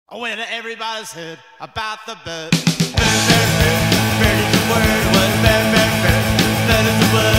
When everybody's heard about the bird. Bird, bird, bird, bird is the word. What bird, bird, bird, bird is the word.